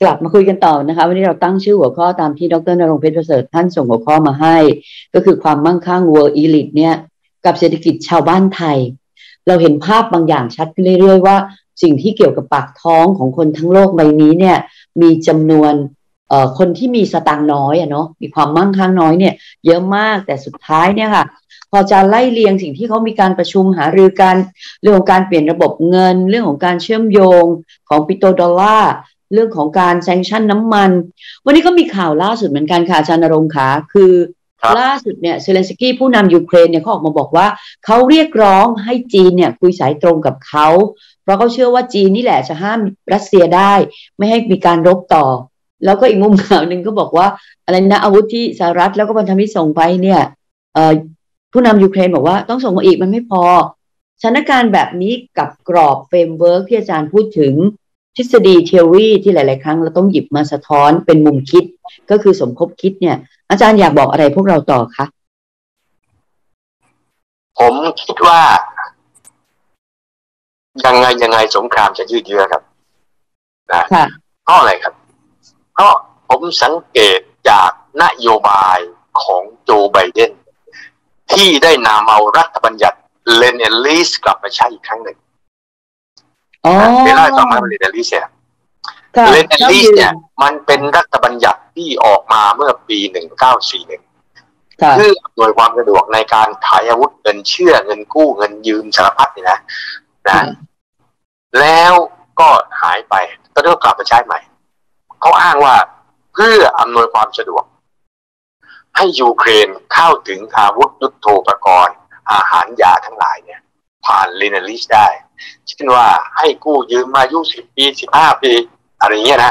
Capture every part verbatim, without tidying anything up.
กลับมาคุยกันต่อนะคะวันนี้เราตั้งชื่อหัวข้อตามที่ดร.ณรงค์เพชรประเสริฐท่านส่งหัวข้อมาให้ก็คือความมั่งคั่ง World Elite เนี่ยกับเศรษฐกิจชาวบ้านไทยเราเห็นภาพบางอย่างชัดขึ้นเรื่อยๆว่าสิ่งที่เกี่ยวกับปากท้องของคนทั้งโลกใบนี้เนี่ยมีจำนวนเอ่อคนที่มีสตางค์น้อยอะเนาะมีความมั่งคั่งน้อยเนี่ยเยอะมากแต่สุดท้ายเนี่ยค่ะพอจะไล่เรียงสิ่งที่เขามีการประชุมหารือกันเรื่องของการเปลี่ยนระบบเงินเรื่องของการเชื่อมโยงของปิโตรดอลลาร์เรื่องของการแซงชั่นน้ำมันวันนี้ก็มีข่าวล่าสุดเหมือนกันค่ะอาจารย์ณรงค์ค่ะคือล่าสุดเนี่ยเซเลนสกี้ผู้นำยูเครนเนี่ยเขาออกมาบอกว่าเขาเรียกร้องให้จีนเนี่ยคุยสายตรงกับเขาเพราะเขาเชื่อว่าจีนนี่แหละจะห้ามรัสเซียได้ไม่ให้มีการรบต่อแล้วก็อีกมุมข่าวหนึ่งก็บอกว่าอะไรนะอาวุธที่สหรัฐแล้วก็พันธมิตรส่งไปเนี่ยเอ่อผู้นำยูเครนบอกว่าต้องส่งมาอีกมันไม่พอสถานการณ์แบบนี้กับกรอบเฟรมเวิร์กที่อาจารย์พูดถึงทฤษฎี theory ที่หลายๆครั้งเราต้องหยิบมาสะท้อนเป็นมุมคิดก็คือสมคบคิดเนี่ยอาจารย์อยากบอกอะไรพวกเราต่อคะผมคิดว่ายังไงยังไงสงครามจะยืดเยื้อครับนะเพราะอะไรครับเพราะผมสังเกตจากนโยบายของโจไบเดนที่ได้นำเอารัฐบัญญัติเลนเอลิสกลับมาใช้อีกครั้งหนึ่งเวลาต่อมาเลนเอลิสเนี่ยเลนเอลิสเนี่ยมันเป็นรัฐบัญญัติที่ออกมาเมื่อปีหนึ่งเก้าสี่หนึ่งเพื่ออำนวยความสะดวกในการขายอาวุธเงินเชื่อเงินกู้เงินยืมสารพัดนี่นะนะแล้วก็หายไปก็ต้องกลับมาใช้ใหม่เขาอ้างว่าเพื่ออำนวยความสะดวกให้ยูเครนเข้าถึงอาวุธยุทโธปกรณ์อาหารยาทั้งหลายเนี่ยผ่านเลนเอลิสได้เช่นว่าให้กู้ยืมมาอายุสิบปีสิบห้าปีอะไรเงี้ยนะ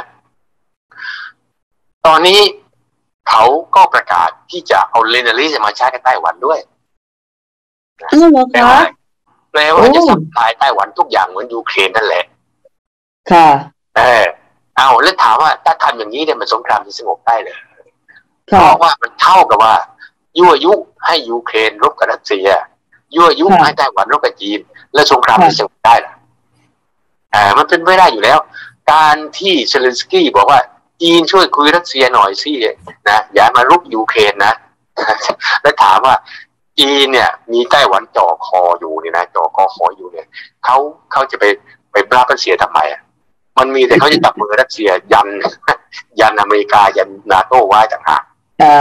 ตอนนี้เขาก็ประกาศที่จะเอาเลนเอลิสมาใช้กับไต้หวันด้วยอ้าวเหรอคะแปลว่าจะสัมภาษณ์ไต้หวันทุกอย่างเหมือนยูเครนนั่นแหละค่ะเออเอาแล้วถามว่าถ้าทำอย่างนี้เนี่ยมันสงครามจะสงบได้เลยเพราะว่ามันเท่ากับว่ายั่วยุให้ยูเครนรบกับรัสเซียยั่วยุให้ไต้หวันรบกับจีนแล้วสงครามจะสงบได้ล่ะอ่ามันเป็นไม่ได้อยู่แล้วการที่เซเลนสกี้บอกว่าจีนช่วยคุยรัสเซียหน่อยสินะอย่ามารุกยูเครนนะแล้วถามว่าจีนเนี่ยมีไต้หวันจ่อคออยู่เนี่ยนะจ่อคอคออยู่เนี่ยเขาเขาจะไปไปปราบรัสเซียทำไมอ่ะมันมีแต่เขาจะจับมือรัสเซียยันยันอเมริกายันนาโต้ไว้ต่างหาก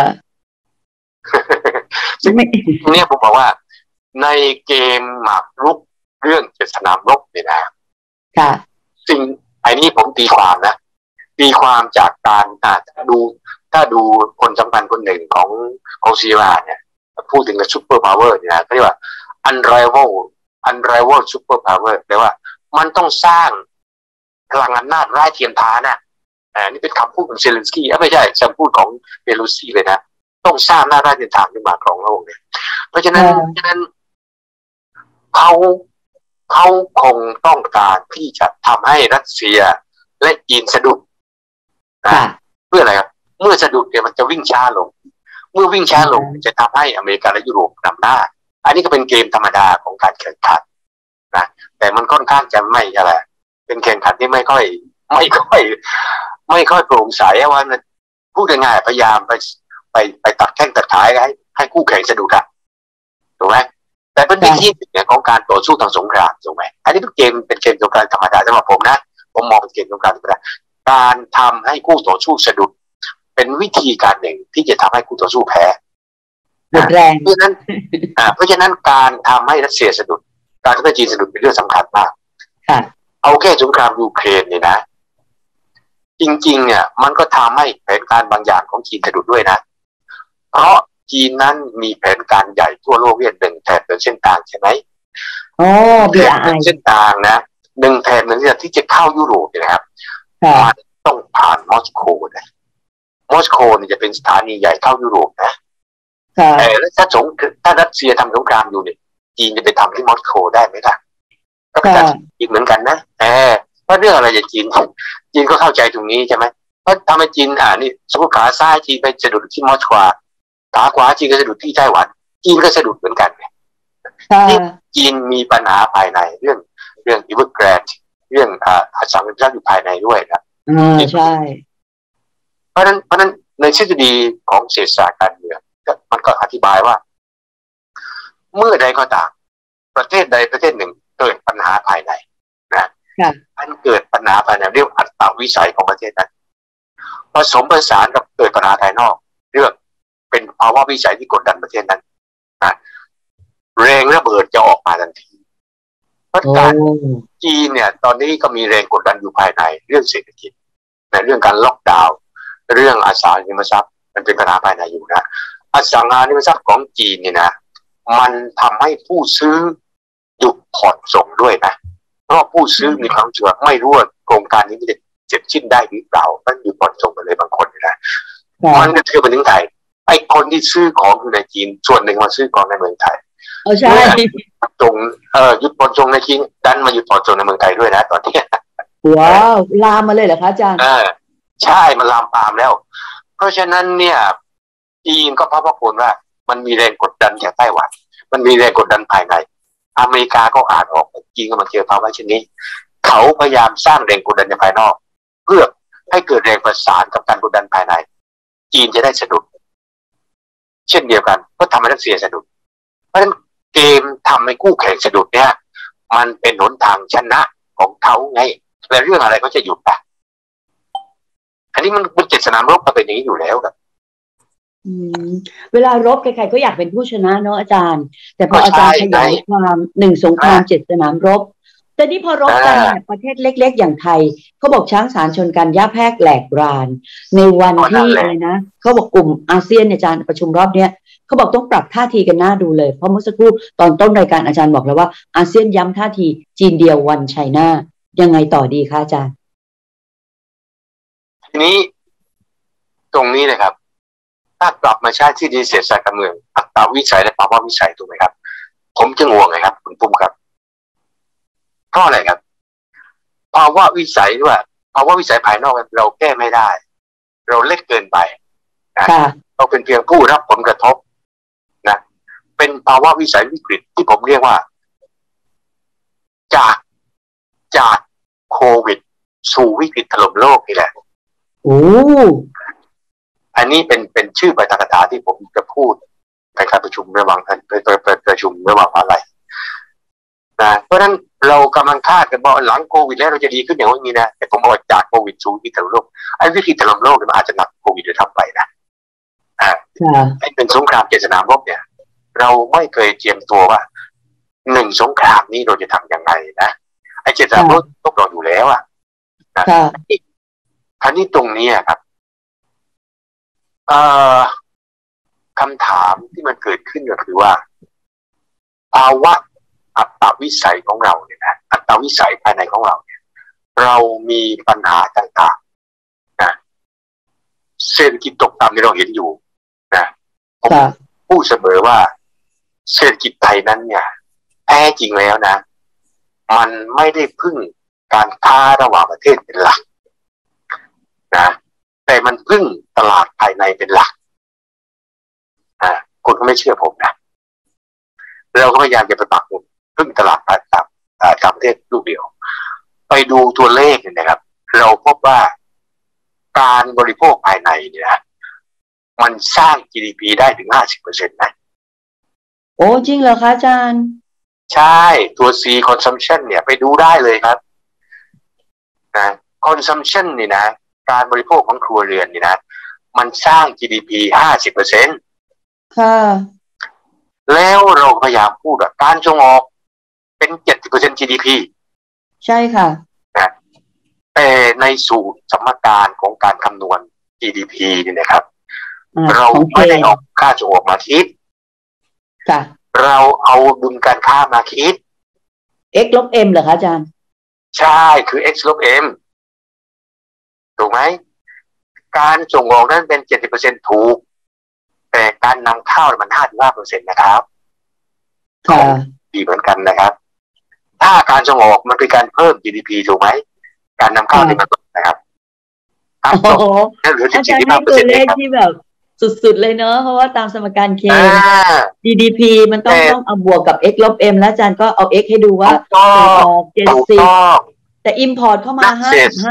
ซึ่งเนี่ยผมบอกว่าในเกมหมากรุกเรื่องเจ็ดสนามรบเนี่ยนะสิ่งไอ้นี่ผมตีความนะตีความจากการถ้าดูถ้าดูคนสำคัญคนหนึ่งของของซีราเนี่ยพูดถึงกับซูเปอร์พาวเวอร์เนี่ยนะเขาเรียกว่า unrival unrival super power แปลว่ามันต้องสร้างพลังอำนาจไร้เทียมทานนะอ่านี่เป็นคำพูดของเซเลนสกี้ไม่ใช่คำพูดของเบลูซี่เลยนะต้องสร้างอำนาจไร้เทียมทานขึ้นมาครองโลกเนี่ยเพราะฉะนั้นเพราะฉะนั้นเขาเขาคงต้องการที่จะทำให้รัสเซียและจีนสะดุดนะเพื่ออะไรครับเมื่อสะดุดเนี่ยมันจะวิ่งช้าลงเมื่อวิ่งช้าลงจะทำให้อเมริกาและยุโรปนำหน้าอันนี้ก็เป็นเกมธรรมดาของการแข่งขันนะแต่มันค่อนข้างจะไม่อะไรเป็นแข่งขันที่ไม่ค่อยไม่ค่อยไม่ค่อยโปร่งใสว่าพูดง่ายๆพยายามไปไปไปตัดแข้งตัดขาให้ให้คู่แข่งสะดุดกันถูกไหมแต่เป็นวิธีเนี่ยของการต่อสู้ทางสงครามถูกไหมอันนี้เป็นเกมเป็นเกมสงครามธรรมดาสำหรับผมนะผมมองเป็นเกมสงครามธรรมดาการทำให้คู่ต่อสู้สะดุดเป็นวิธีการหนึ่งที่จะทำให้คู่ต่อสู้แพ้แรงเพราะฉะนั้นเพราะฉะนั้นการทำให้รัสเซียสะดุดการทำให้จีนสะดุดเป็นเรื่องสำคัญมากเอาแค่สงครามยูเครนเนี่ยนะจริงๆเนี่ยมันก็ทำให้แผนการบางอย่างของจีนสะดุดด้วยนะเพราะจีนนั้นมีแผนการใหญ่ทั่วโลกเรียกหนึ่งแถบเป็นเส้นทางใช่ไหมอ๋อแถบเป็นเส้นทางนะหนึ่งแถบนั้นเนี่ยที่จะเข้ายุโรปนะครับมันต้องผ่านมอสโกนะมอสโกเนี่ยจะเป็นสถานีใหญ่เข้ายุโรปนะแต่แล้วถ้าสงถ้ารัสเซียทำสงครามอยู่เนี่ยจีนจะไปทำที่มอสโกได้ไหมล่ะก็เป็นการอีกเหมือนกันนะเออเพราะเรื่องอะไรจะจีนจีนก็เข้าใจตรงนี้ใช่ไหมเพราะทำให้จีนอ่านี่สมมติขาซ้ายจีนไปสะดุดที่มอสโกขาขวาจีนก็สะดุดที่ไต้หวันจีนก็สะดุดเหมือนกันที่จีนมีปัญหาภายในเรื่องเรื่องอิเวอร์แกรนด์เรื่องอ่าสังคมอยู่ภายในด้วยนะอ่าใช่เพราะนั้นเพราะนั้นในทฤษฎีของเศรษฐศาสตร์การเมืองมันก็อธิบายว่าเมื่อใดก็ตามประเทศใดประเทศหนึ่งเกิดปัญหาภายในนะมันเกิดปัญหาภายในเรียกอัตวิสัยของประเทศนั้นผสมผสานกับเกิดปัญหาภายนอกเรื่องเป็นภาวะวิสัยที่กดดันประเทศนั้นนะแรงระเบิดจะออกมาทันทีเพราะการจีนเนี่ยตอนนี้ก็มีแรงกดดันอยู่ภายในเรื่องเศรษฐกิจในเรื่องการล็อกดาวน์เรื่องอสังหาริมทรัพย์มันเป็นปัญหาภายในอยู่นะอสังหาริมทรัพย์ของจีนเนี่ยนะมันทำให้ผู้ซื้อหยุดผ่อนส่งด้วยนะเพราะผู้ซื้อมีความเชื่อไม่รู้ว่าโครงการนี้จะเสร็จสิ้นได้หรือเปล่ามันหยุดผ่อนส่งไปเลยบางคนนะมันกระเทือนไปถึงไทยไอ้คนที่ซื้อของอยู่ในจีนส่วนหนึ่งมาซื้อของในเมืองไทยเออใช่ตรงเอ่อหยุดผ่อนส่งในจีนดันมาหยุดผ่อนส่งในเมืองไทยด้วยนะตอนนี้ว้าวลามมาเลยเหรอคะอาจารย์เออใช่มันลามปามแล้วเพราะฉะนั้นเนี่ยจีนก็พบว่าคนว่ามันมีแรงกดดันจากไต้หวันมันมีแรงกดดันภายในอเมริกาก็อ่านออกจีนกำลังเจอภาวะเช่นนี้เขาพยายามสร้างแรงกดดันในภายนอกเพื่อให้เกิดแรงประสานกับการกดดันภายในจีนจะได้สะดุดเช่นเดียวกันก็ทำให้รัสเซียสะดุดเพราะฉะนั้นเกมทำให้คู่แข่งสะดุดเนี่ยมันเป็นหนทางชนะของเขาไงแต่เรื่องอะไรก็จะหยุดอ่ะอันนี้มันเป็นเจตสนามรบมาเป็นอย่างนี้อยู่แล้วครับอืมเวลารบใครๆก็อยากเป็นผู้ชนะเนาะอาจารย์แต่พออาจารย์ขยายความหนึ่งสงครามเจ็ดสนามรบแต่นี่พอรบกันเนี่ยประเทศเล็กๆอย่างไทยเขาบอกช้างสารชนกันย่าแพรกแหลกรานในวันที่อะไรนะเขาบอกกลุ่มอาเซียนอาจารย์ประชุมรอบเนี้ยเขาบอกต้องปรับท่าทีกันหน้าดูเลยเพราะเมื่อสักครู่ตอนต้นรายการอาจารย์บอกแล้วว่าอาเซียนย้ำท่าทีจีนเดียววันไชน่ายังไงต่อดีคะอาจารย์ทีนี้ตรงนี้นะครับถ้ากลับมาใช้ที่ดีเศรษฐศาสตร์การเมืองอัตราวิสัยและภาวะวิสัยถูกไหมครับผมจะงงไงครับคุณปุ้มครับเพราะอะไรครับภาวะวิสัยว่าภาวะวิสัยภายนอกเราแก้ไม่ได้เราเล็กเกินไปนะเราเป็นเพียงผู้รับผลกระทบนะเป็นภาวะวิสัยวิกฤตที่ผมเรียกว่าจากจากโควิดสู่วิกฤตถล่มโลกนี่แหละโอ้อันนี้เป็นเป็นชื่อปาฐกถาที่ผมจะพูดในการประชุมระหว่างท่านไปไปประชุมระหว่างอะไรนะเพราะฉะนั้นเรากำลังคาดกันว่าหลังโควิดแล้วเราจะดีขึ้นอย่างนี้นะแต่ผมบอกจากโควิดสู่วิกฤตถล่มโลกไอ้วิกฤตถล่มโลกมันอาจจะหนักโควิดด้วยซ้ำไปนะอ่าไอ้เป็นสงครามเจ็ดสนามรบเนี่ยเราไม่เคยเตรียมตัวว่าหนึ่งสงครามนี้เราจะทำยังไงนะไอ้เจ็ดสนามรบต้องรออยู่แล้วอ่ะนะคราวนี้ตรงนี้ครับคำถามที่มันเกิดขึ้นก็คือว่าภาวะอัตวิสัยของเราเนี่ยนะอัตวิสัยภายในของเราเนี่ยเรามีปัญหาต่างๆนะเศรษฐกิจตกต่ำที่เราเห็นอยู่นะผมพูดเสมอว่าเศรษฐกิจไทยนั้นเนี่ยแท้จริงแล้วนะมันไม่ได้พึ่งการค้าระหว่างประเทศเป็นหลักนะแต่มันพึ่งตลาดภายในเป็นหลักอ่าคุณก็ไม่เชื่อผมนะเราก็พยายามจะไปปักหมุดพึ่งตลาดภายในต่างประเทศลูกเดียวไปดูตัวเลขเนี่ยนะครับเราพบว่าการบริโภคภายในเนี่ยนะมันสร้าง จี ดี พี ได้ถึง ห้าสิบเปอร์เซ็นต์ นะโอ้จริงเหรอคะอาจารย์ใช่ตัว C consumption เนี่ยไปดูได้เลยครับนะ consumption นี่นะการบริโภคของครัวเรือนนี่นะมันสร้าง จี ดี พี ห้าสิบเปอร์เซ็นต์ค่ะแล้วเราพยายามพูดว่าการส่งออกเป็น เจ็ดสิบเปอร์เซ็นต์ จี ดี พีใช่ค่ะนะแต่ในสูตรสมการของการคำนวณ จี ดี พี นี่นะครับเราไม่ได้เอาค่าส่งออกมาคิดค่ะเราเอาดุลการค้ามาคิด x ลบ m เหรอคะอาจารย์ใช่คือ x ลบ mถูกไหมการส่งออกนั้นเป็น เจ็ดสิบเปอร์เซ็นต์ ถูกแต่การนำเข้ามัน ห้าสิบห้าเปอร์เซ็นต์ นะครับค่ะดีเหมือนกันนะครับถ้าการส่งออกมันเป็นการเพิ่ม จี ดี พี ถูกไหมการนำเข้านี่มันลดนะครับโอ้โหอาจารย์ให้ตัวเลขที่แบบสุดๆเลยเนอะเพราะว่าตามสมการเค จี ดี พี มันต้องต้องเอาบวกกับ x ลบ m แล้วอาจารย์ก็เอา x ให้ดูว่าส่งออกเจ็ดสิบแต่ import เข้ามาห้าสิบห้า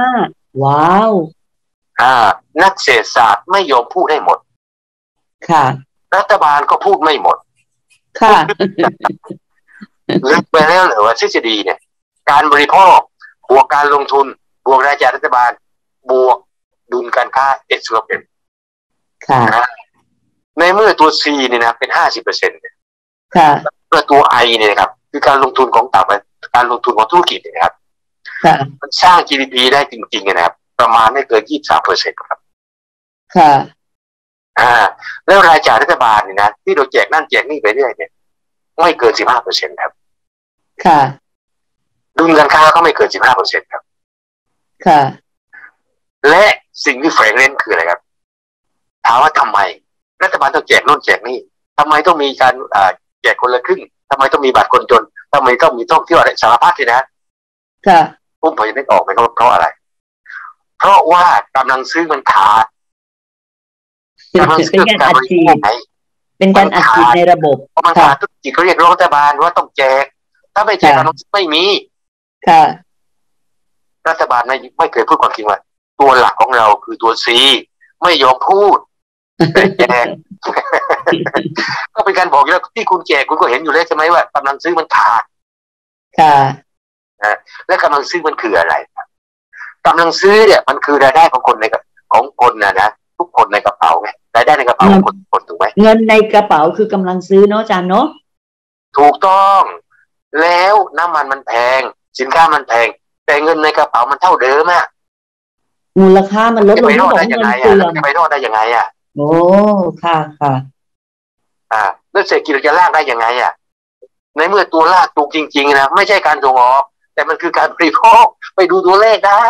ว้าวอ่านักเศรษฐศาสตร์ไม่ยอมพูดให้หมดค่ะรัฐบาลก็พูดไม่หมดค่ะลึกไปแล้วเหรอว่าทฤษฎีเนี่ยการบริโภคบวกการลงทุนบวกรายจ่ายรัฐบาลบวกดุลการค้าเอ็กซ์โลเปนค่ะในเมื่อตัว C เนี่ยนะเป็นห้าสิบเปอร์เซ็นต์เนี่ยค่ะเมื่อตัว I เนี่ยครับคือการลงทุนของต่างประเทศการลงทุนของธุรกิจเนี่ยครับค่ะมันสร้าง จี ดี พี ได้จริงๆนะครับประมาณไม่เกิน ยี่สิบสามเปอร์เซ็นต์ ครับค่ะอ่าแล้วรายจ่ายรัฐบาลเนี่ยนะที่เราแจกนั่นแจกนี่ไปเรื่อยเนี่ยไม่เกิน สิบห้าเปอร์เซ็นต์ ครับค่ะดุลการค้าก็ไม่เกิน สิบห้าเปอร์เซ็นต์ ครับค่ะและสิ่งที่แฝงเล่นคืออะไรครับถามว่าทำไมรัฐบาลต้องแจกโน่นแจกนี่ทำไมต้องมีการแจกคนละครึ่งทำไมต้องมีบัตรคนจนทำไมต้องมีท่องเที่ยวอะไรสารพัดเลยนะค่ะผมพอจะนึกออกไหมครับเพราะอะไรเพราะว่ากำลังซื้อมันขาดกำลังซื้อการอัดฉีดเป็นการอัดฉีดในระบบเพราะมันขาดธุรกิจเขาเรียกร้องรัฐบาลว่าต้องแจกถ้าไม่แจกกำลังซื้อไม่มีค่ะรัฐบาลไม่ไม่เคยพูดความจริงว่าตัวหลักของเราคือตัว C ไม่ยอมพูดแจกก็เป็นการบอกแล้วที่คุณแจกคุณก็เห็นอยู่แล้วใช่ไหมว่ากำลังซื้อมันขาดค่ะนะและกำลังซื้อมันคืออะไรกำลังซื้อเนี่ยมันคือรายได้ของคนในของคนนะนะทุกคนในกระเป๋าไงรายได้ในกระเป๋าของคนทุกคนถูกไหมเงินในกระเป๋าคือกำลังซื้อเนาะอาจารย์เนาะถูกต้องแล้วน้ำมันมันแพงสินค้ามันแพงแต่เงินในกระเป๋ามันเท่าเดิมอะมูลค่ามันลดลงไม่บอกเงินเสื่อมจะไปรอดได้ยังไงอ่ะโอ้ค่ะค่ะอ่าแล้วเศรษฐกิจจะลากได้ยังไงอ่ะในเมื่อตัวลากตัวจริงๆนะไม่ใช่การส่งออกแต่มันคือการบริโภคไปดูตัวเลขได้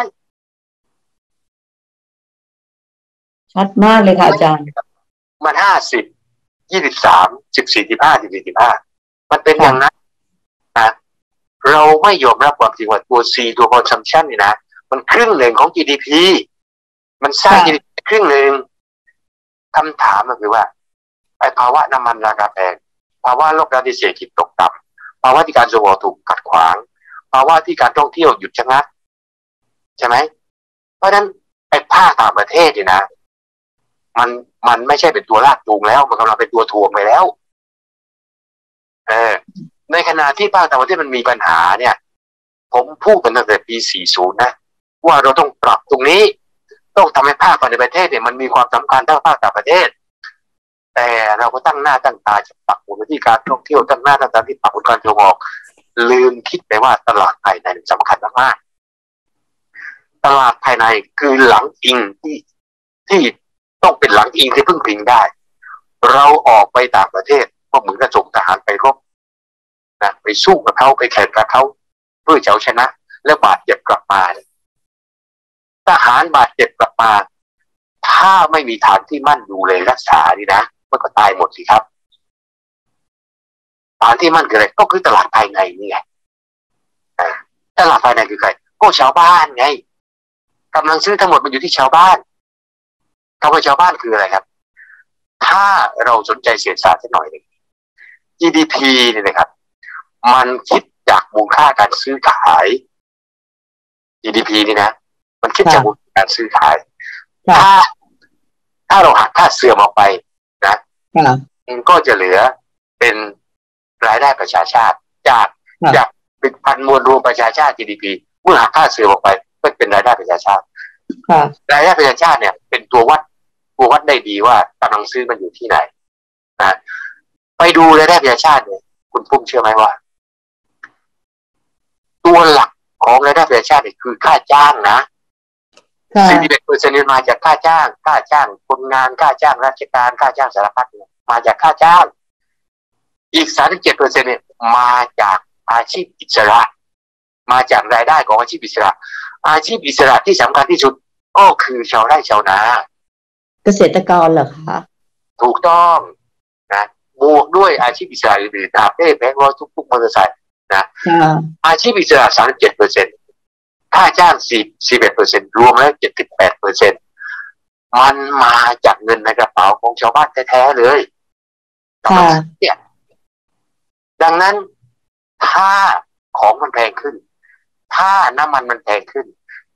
ชัดมากเลยค่ะอาจารย์มันห้าสิบยี่สิบสามสิบสี่สิบห้าสิบสี่สิบห้ามันเป็นอย่างนั้นนะเราไม่ยอมรับความจริงว่าตัว C ตัว consumption นี่นะมันครึ่งหนึ่งของ จี ดี พี มันสร้าง จี ดี พี ครึ่งหนึ่งคำถามก็คือว่าไอ้ภาวะน้ำมันราคาแพงภาวะโลกด้านเศรษฐกิจตกต่ำภาวะที่การส่งออกถูกขัดขวางภาวะที่การท่องเที่ยวหยุดชะงักใช่ไหมเพราะฉะนั้นไอ้ภาคต่างประเทศนี่นะมันมันไม่ใช่เป็นตัวลากจูงแล้วมันกำลังเป็นตัวทวงไปแล้วเออในขณะที่ภาคต่างประเทศมันมีปัญหาเนี่ยผมพูดกันตั้งแต่ปีสี่สิบนะว่าเราต้องปรับตรงนี้ต้องทำให้ภาคในประเทศเนี่ยมันมีความสำคัญเท่าภาคต่างประเทศแต่เราก็ตั้งหน้าตั้งตาจะปักหมุดที่การท่องเที่ยวตั้งหน้าตั้งตาที่ปักหมุดการส่งออกลืมคิดไปว่าตลาดภายในสำคัญมากตลาดภายในคือหลังอิงที่ที่ต้องเป็นหลังอิงที่พึ่งพิงได้เราออกไปต่างประเทศก็เหมือนกับส่งทหารไปรบนะไปสู้กับเขาไปแข่งกับเขาเพื่อจะเอาชนะแล้วบาดเจ็บกลับมาทหารบาดเจ็บกลับมาถ้าไม่มีฐานที่มั่นดูเลยรักษานี่นะมันก็ตายหมดสิครับฐานที่มั่นคืออะไรก็คือตลาดภายในนี่ไงตลาดภายในคือใครก็ชาวบ้านไงกำลังซื้อทั้งหมดมันอยู่ที่ชาวบ้านคำว่าชาวบ้านคืออะไรครับถ้าเราสนใจเศรษฐศาสตร์สักหน่อยหนึ่ง จี ดี พี เนี่ยนะครับมันคิดจากมูลค่าการซื้อขาย จี ดี พี นี่นะมันคิดจากมูลค่าการซื้อขายถ้าถ้าเราหักค่าเสื่อมออกไปนะมันก็จะเหลือเป็นรายได้ประชาชาติจากจากเป็นพันมวลรวมประชาชาติ จี ดี พี เมื่อหักค่าเสื่อมออกไปก็เป็นรายได้ประชาชาติรายได้ประชาชาติเนี่ยเป็นตัววัดตัววัดได้ดีว่ากำลังซื้อมันอยู่ที่ไหนนะไปดูรายได้ประชาชาติเนี่ยคุณพุ่มเชื่อไหมว่าตัวหลักของรายได้ประชาชาติคือค่าจ้างนะสี่สิบเอ็ดเปอร์เซ็นต์มาจากค่าจ้างค่าจ้างคนงานค่าจ้างราชการค่าจ้างสารพัดมาจากค่าจ้างอีกสามสิบเจ็ดเปอร์เซ็นต์เนี่ยมาจากอาชีพอิสระมาจากรายได้ของอาชีพอิสระอาชีพอิสระที่สำคัญที่สุดก็คือชาวไร่ชาวนาเกษตรกรเหรอคะถูกต้องนะบวกด้วยอาชีพอิสระอื่นๆอาเป้แบงค์ร้อยทุกๆมอเตอร์ไซค์นะอาชีพอิสระสามสิบเจ็ดเปอร์เซ็นต์ค่าจ้างสิบ สิบเอ็ดเปอร์เซ็นต์รวมแล้วเจ็ดสิบแปดเปอร์เซ็นต์มันมาจากเงินในกระเป๋าของชาวบ้านแท้ๆเลยเนี่ยดังนั้นถ้าของมันแพงขึ้นถ้าน้ำมันมันแพงขึ้น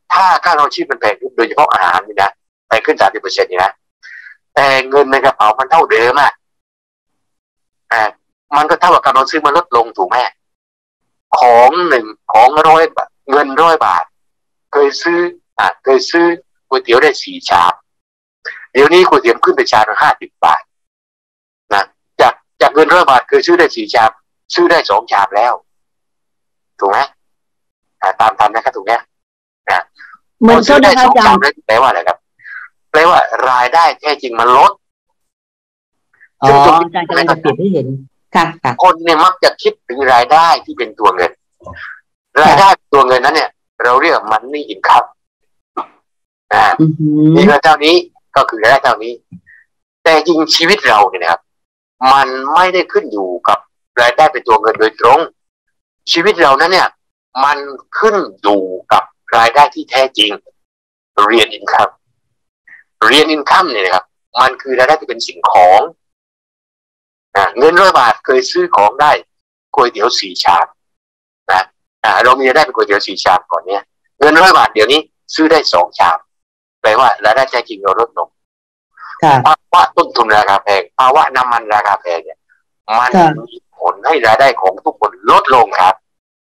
ถ้าค่าครองชีพมันแพงขึ้นโดยเฉพาะอาหารนี่นะแพงขึ้นสามสิบเปอร์เซ็นต์นี่นะแต่เงินในกระเป๋ามันเท่าเดิมอ่ะอ่ามันก็เท่ากับกำลังซื้อมันลดลงถูกไหมของหนึ่งของร้อยบาทเงินร้อยบาทเคยซื้ออ่าเคยซื้อก๋วยเตี๋ยวได้สี่ชามเดี๋ยวนี้ก๋วยเตี๋ยวขึ้นไปชามละห้าสิบบาทนะจากจากเงินร้อยบาทเคยซื้อได้สี่ชามซื้อได้สองชามแล้วถูกไหมอ่าตามตามนะครับถูกไหมนะมันซื้อได้สองชามแล้วแปลว่าอะไรครับแปลว่ารายได้แท้จริงมันลดอ๋ออาจารย์กำลังจะเปรียบให้เห็นค่ะค่ะคนเนี่ยมักจะคิดถึงรายได้ที่เป็นตัวเงินรายได้ตัวเงินนั้นเนี่ยเราเรียกมันนี่อินคัมอ่ามีเงินเท่านี้ก็คือรายได้เท่านี้แต่จริงชีวิตเราเนี่ยนะครับมันไม่ได้ขึ้นอยู่กับรายได้เป็นตัวเงินโดยตรงชีวิตเรานั้นเนี่ยมันขึ้นอยู่กับรายได้ที่แท้จริงเรียนอินคัมเรียนอินคัมเนี่ยนะครับมันคือรายได้ที่เป็นสิ่งของเงินร้อยบาทเคยซื้อของได้ก๋วยเตี๋ยวสี่ชามนะเรามีรายได้เป็นก๋วยเตี๋ยวสี่ชามก่อนเนี่ยเงินร้อยบาทเดี๋ยวนี้ซื้อได้สองชามแปลว่ารายได้แท้จริงเราลดลงภาวะต้นทุนราคาแพงภาวะน้ำมันราคาแพงเนี่ยมันมีผลให้รายได้ของทุกคนลดลงครับ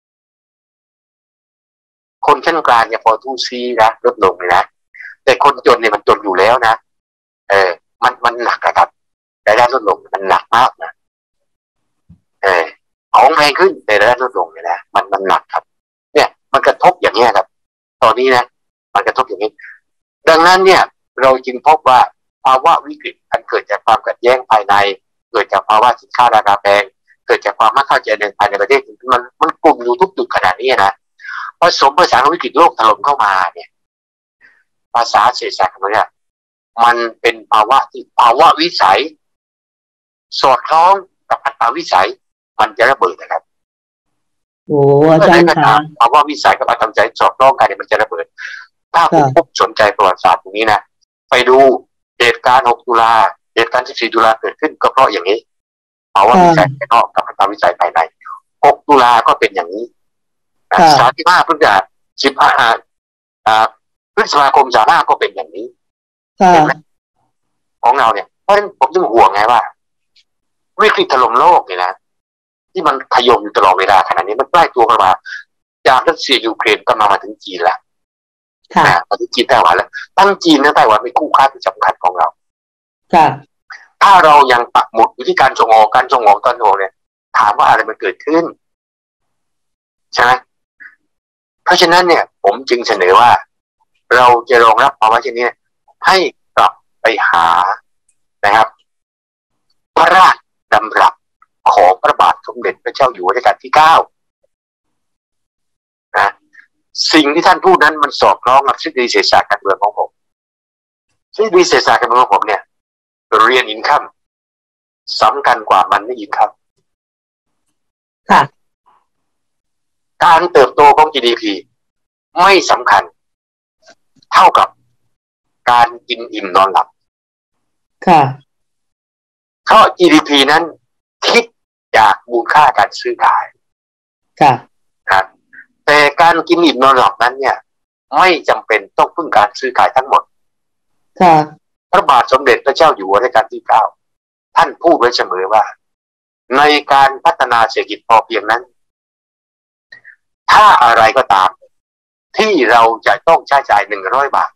คนชั้นกลางเนี่ยพอทู่ซีนะลดลงเลยนะแต่คนจนเนี่ยมันจนอยู่แล้วนะเออมันมันหนักนะครับรายได้ลดลงมันหนักมากนะเออของแพงขึ้นแต่รายได้ลดลงเนี่ยนะมันมันหนักครับเนี่ยมันกระทบอย่างนี้ครับตอนนี้นะมันกระทบอย่างนี้ดังนั้นเนี่ยเราจึงพบว่าภาวะวิกฤตอันเกิดจากความขัดแย้งภายในเกิดจากภาวะสินค้าราคาแพงเกิดจากความไม่เข้าใจในภายในประเทศมันมันกลุ่มอยู่ทุกจุดขนาดนี้นะผสมผสานวิกฤตโลกถล่มเข้ามาเนี่ยภาษาเศรษฐศาสตร์ของเราเนี่ยมันเป็นภาวะที่ภาวะวิสัยสอดคล้องกับอัตราวิสัยมันจะระเบิดนะครับโอ้อาจารย์คะภาวะวิสัยกับอัตราวิสัยสอดคล้องกันเนี่ยมันจะระเบิดถ้าคุณพบสนใจประวัติศาสตร์ตรงนี้นะไปดูเหตุการณ์หกตุลาเหตุการณ์สิบสี่ตุลาเกิดขึ้นก็เพราะอย่างนี้ภาวะวิสัยภายนอกกับอัตราวิสัยภายในหกตุลาก็เป็นอย่างนี้สามสิบห้าพฤษภาคมสิบห้าอ่าพฤษภาคมสามห้าก็เป็นอย่างนี้เห็นไหมของเราเนี่ยเพราะฉะนั้นผมจึงห่วงไงว่าวิกฤตถล่มโลกเนี่ยนะที่มันขยมอยู่ตลอดเวลาขนาดนี้มันใกล้ตัวกันมาจากรัสเซียยูเครนก็มามาถึงจีนแล้วค่ะมาถึงจีนไต้หวันแล้วตั้งจีนและไต้หวันเป็นคู่ค้าที่สำคัญของเราค่ะถ้าเรายังปักหมุดอยู่ที่การส่งออกการส่งออกตอนโน้นเนี่ยถามว่าอะไรมันเกิดขึ้นใช่ไหมเพราะฉะนั้นเนี่ยผมจึงเสนอว่าเราจะรองรับภาวะเช่นนี้ให้กลับไปหานะครับพระราชดำรัสของพระบาทสมเด็จพระเจ้าอยู่หัวรัชกาลที่เก้านะสิ่งที่ท่านพูดนั้นมันสอดคล้องกับทฤษฎีเศรษฐศาสตร์การเมืองของผมทฤษฎีเศรษฐศาสตร์การเมืองของผมเนี่ยเรียนอินคัมสำคัญกว่ามันไม่อินคัมค่ะการเติบโตของ จี ดี พี ไม่สำคัญเท่ากับการกินอิ่มนอนหลับค่ะเพราะ จี ดี พี นั้นคิดจากมูลค่าการซื้อขายค่ะครับแต่การกินอิ่มนอนหลับนั้นเนี่ยไม่จำเป็นต้องพึ่งการซื้อขายทั้งหมดค่ะพระบาทสมเด็จพระเจ้าอยู่หัวรัชกาลที่เก้าท่านพูดไว้เสมอว่าในการพัฒนาเศรษฐกิจพอเพียงนั้นถ้าอะไรก็ตามที่เราจะต้องใช้จ่ายหนึ่งร้อยบาท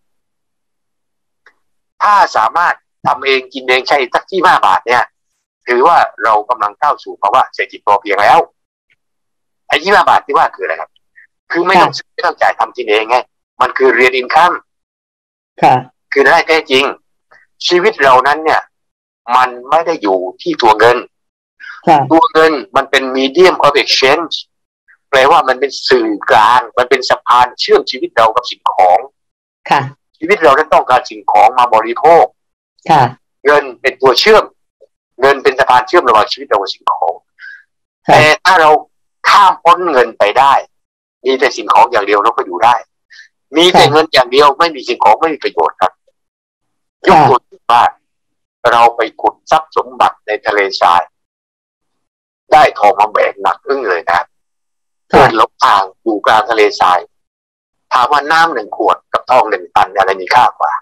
ถ้าสามารถทำเองกินเองใช้สักที่ห้าบาทเนี่ยถือว่าเรากำลังเข้าสู่ภาวะเศรษฐกิจพอเพียงแล้วไอ้ยี่ห้าบาทที่ว่าคืออะไรครับคือไม่ต้องไม่ต้องจ่ายทำกินเองไงมันคือเรียนอินคัมคือได้แท้จริงชีวิตเรานั้นเนี่ยมันไม่ได้อยู่ที่ตัวเงินตัวเงินมันเป็น medium of exchange แปลว่ามันเป็นสื่อกลางมันเป็นสะพานเชื่อมชีวิตเรากับสิ่งของชีวิตเรานั้นต้องการสิ่งของมาบริโภคเงินเป็นตัวเชื่อมเงินเป็นสะพานเชื่อมระหว่างชีวิตเรากับสิ่งของแต่ถ้าเราข้ามพ้นเงินไปได้มีแต่สิ่งของอย่างเดียวเราก็อยู่ได้มีแต่เงินอย่างเดียวไม่มีสิ่งของไม่มีประโยชน์ครับยกตัวอย่างว่าเราไปขุดทรัพย์สมบัติในทะเลทรายได้ทองมาแบกหนักอึ้งเลยนะเกิดลบทางอยู่กลางทะเลทรายถามว่าน้ำหนึ่งขวดกับทองหนึ่งตันอะไรมีค่ากว่า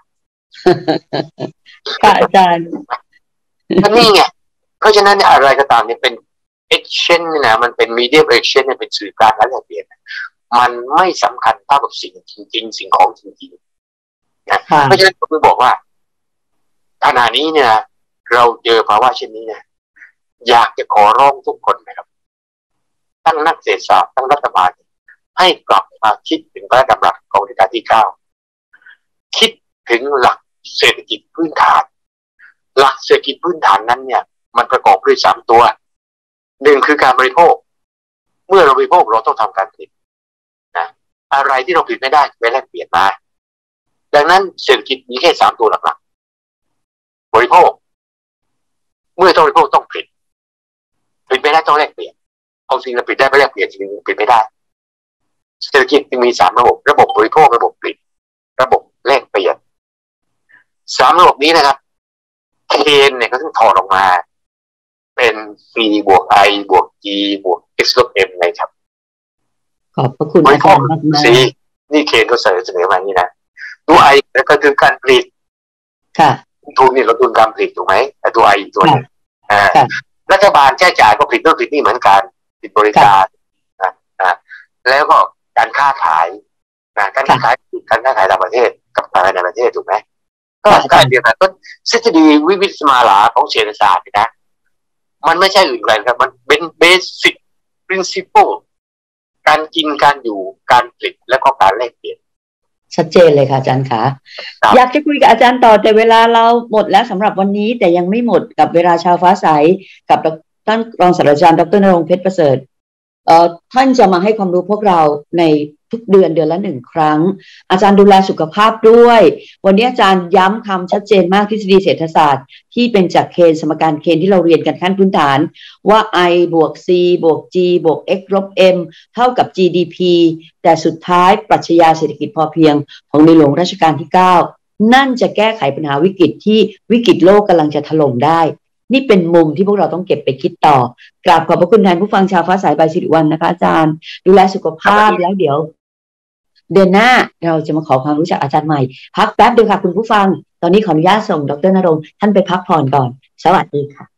ค่ะอาจารย์ก็นี่ไงเพราะฉะนั้นอะไรก็ตามเนี่ยเป็น exchange นะมันเป็น medium exchange เนี่ยเป็นสื่อกลางและแลกเปลี่ยนมันไม่สำคัญเท่ากับสิ่งจริงๆสิ่งของจริงๆนะเพราะฉะนั้นผมจะบอกว่าขณะนี้เนี่ยเราเจอภาวะเช่นนี้เนี่ยอยากจะขอร้องทุกคนนะครับตั้งนักเศรษฐศาสตร์ตั้งรัฐบาลให้กลับมาคิดถึงพระราชดำรัสของรัชกาลที่เก้าคิดถึงหลักเศรษฐกิจพื้นฐานหลักเศรษฐกิจพื้นฐานนั้นเนี่ยมันประกอบด้วยสามตัวหนึ่งคือการบริโภคเมื่อเราบริโภคเราต้องทำการผลิตนะอะไรที่เราผลิตไม่ได้ไปแลกเปลี่ยนมาดังนั้นเศรษฐกิจมีแค่สามตัวหลักๆบริโภคเมื่อต้องบริโภคต้องผลิตผลิตไม่ได้ต้องแลกเปลี่ยนเอาสิ่งที่ผลิตได้ไม่แลกเปลี่ยนสิ่งที่ผลิตไม่ได้เศรษฐกิจมีสามระบบระบบบริโภคระบบผลิตระบบแลกเปลี่ยนสามระบบนี้นะครับเคนเนี่ยก็ต้องถอดออกมาเป็น C บวก I บวก G บวก X ลบ M เลยครับขอบพระคุณอาจารย์มากๆ C นี่เคนก็เสนอเสนอมานี่นะตัว I แล้วก็คือการผลิตค่ะทุนนี่เราทุนการผลิตถูกไหมแต่ตัว I อีกตัวนึงอ่ารัฐบาลใช้จ่ายก็ผลิตนู่นผลิตนี่เหมือนกันผลิตบริการนะนะแล้วก็การค้าขายนะการค้าขายการค้าขายต่างประเทศกับการในประเทศถูกไหมก็การเดียวกันก็ทฤษฎีวิวิธมาลาของเศรษฐศาสตร์นะมันไม่ใช่อื่นไกลครับมันเป็นเบสิก principle การกินการอยู่การผลิตและก็การแลกเปลี่ยนชัดเจนเลยค่ะอาจารย์คะอยากจะคุยกับอาจารย์ต่อแต่เวลาเราหมดแล้วสำหรับวันนี้แต่ยังไม่หมดกับเวลาชาวฟ้าใสกับท่านรองศาสตราจารย์ดรณรงค์เพชรประเสริฐเอ่อท่านจะมาให้ความรู้พวกเราในทุกเดือนเดือนละหนึ่งครั้งอาจารย์ดูแลสุขภาพด้วยวันนี้อาจารย์ย้ำคำชัดเจนมากทฤษฎีเศรษฐศาสตร์ที่เป็นจากเคนสมการเคนที่เราเรียนกันขั้นพื้นฐานว่า I บวก C บวก G บวก X ลบ M เท่ากับ จี ดี พี แต่สุดท้ายปรัชญาเศรษฐกิจพอเพียงของในหลวงรัชกาลที่เก้านั่นจะแก้ไขปัญหาวิกฤตที่วิกฤตโลกกำลังจะถล่มได้นี่เป็นมุมที่พวกเราต้องเก็บไปคิดต่อกราบขอบพระคุณแทนผู้ฟังชาวฟ้าสายใบสิริวัลย์นะคะอาจารย์ดูแลสุขภาพแล้วเดี๋ยวเดือนหน้าเราจะมาขอความรู้จักอาจารย์ใหม่พักแป๊บเดียวค่ะคุณผู้ฟังตอนนี้ขออนุญาตส่งดรณรงค์ท่านไปพักผ่อนก่อนสวัสดีค่ะ